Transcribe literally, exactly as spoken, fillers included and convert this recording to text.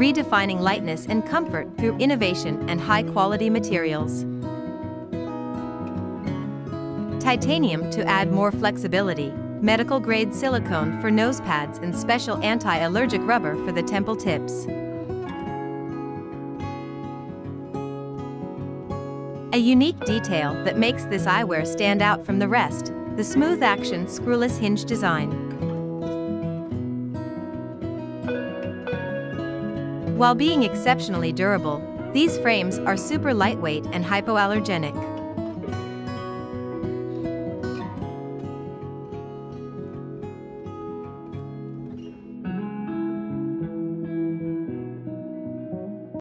redefining lightness and comfort through innovation and high-quality materials. Titanium to add more flexibility, medical-grade silicone for nose pads and special anti-allergic rubber for the temple tips. A unique detail that makes this eyewear stand out from the rest, the smooth-action screwless hinge design. While being exceptionally durable, these frames are super lightweight and hypoallergenic.